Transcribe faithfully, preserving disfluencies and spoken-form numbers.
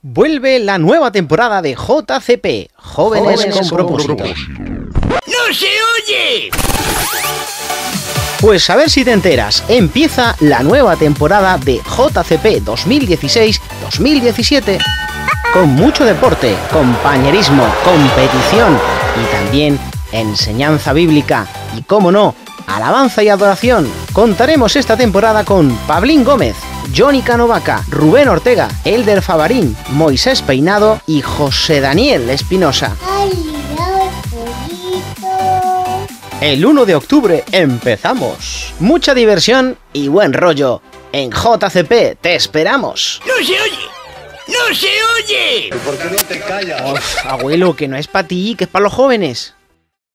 Vuelve la nueva temporada de J C P, Jóvenes, Jóvenes con, con propósito. ¡No se oye! Pues a ver si te enteras, empieza la nueva temporada de J C P dos mil dieciséis dos mil diecisiete. Con mucho deporte, compañerismo, competición y también enseñanza bíblica y, cómo no, alabanza y adoración. Contaremos esta temporada con Pablín Gómez, Johnny Canovaca, Rubén Ortega, Elder Favarín, Moisés Peinado y José Daniel Espinosa. El uno de octubre empezamos. Mucha diversión y buen rollo. En J C P te esperamos. ¡No se oye! ¡No se oye! ¿Por qué no te callas? Uf, abuelo, que no es para ti, que es para los jóvenes.